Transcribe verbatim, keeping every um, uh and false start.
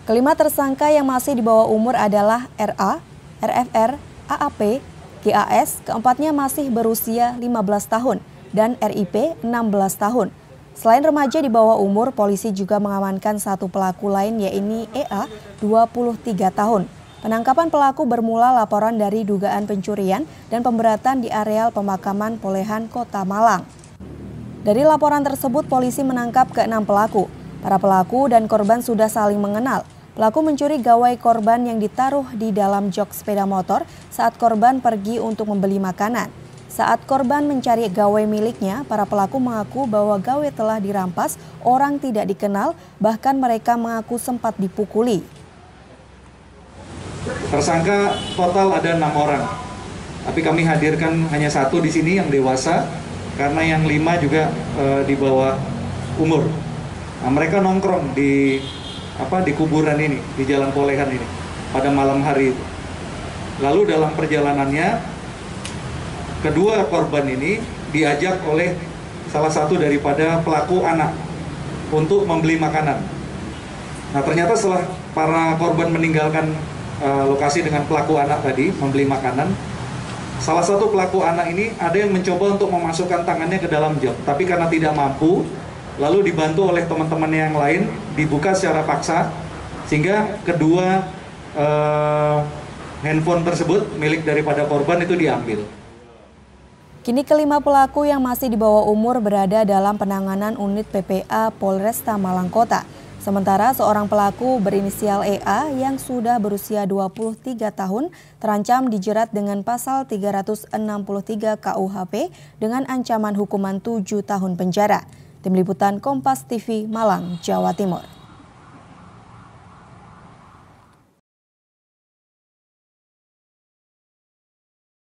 Kelima tersangka yang masih di bawah umur adalah R A, R F R, A A P, G A S, keempatnya masih berusia lima belas tahun, dan R I P enam belas tahun. Selain remaja di bawah umur, polisi juga mengamankan satu pelaku lain yaitu E A, dua puluh tiga tahun. Penangkapan pelaku bermula laporan dari dugaan pencurian dan pemberatan di areal pemakaman Polehan, Kota Malang. Dari laporan tersebut, polisi menangkap keenam pelaku. Para pelaku dan korban sudah saling mengenal. Pelaku mencuri gawai korban yang ditaruh di dalam jok sepeda motor saat korban pergi untuk membeli makanan. Saat korban mencari gawai miliknya, para pelaku mengaku bahwa gawai telah dirampas orang tidak dikenal, bahkan mereka mengaku sempat dipukuli. Tersangka total ada enam orang, tapi kami hadirkan hanya satu di sini yang dewasa, karena yang lima juga e, di bawah umur. Nah, mereka nongkrong di apa di kuburan ini, di Jalan Polehan ini pada malam hari itu. Lalu dalam perjalanannya, kedua korban ini diajak oleh salah satu daripada pelaku anak untuk membeli makanan. Nah, ternyata setelah para korban meninggalkan uh, lokasi dengan pelaku anak tadi membeli makanan, salah satu pelaku anak ini ada yang mencoba untuk memasukkan tangannya ke dalam jok, tapi karena tidak mampu, lalu dibantu oleh teman-teman yang lain, dibuka secara paksa, sehingga kedua eh, handphone tersebut milik daripada korban itu diambil. Kini kelima pelaku yang masih di bawah umur berada dalam penanganan unit P P A Polresta Malang Kota. Sementara seorang pelaku berinisial E A yang sudah berusia dua puluh tiga tahun terancam dijerat dengan pasal tiga ratus enam puluh tiga K U H P dengan ancaman hukuman tujuh tahun penjara. Tim Liputan Kompas T V Malang, Jawa Timur.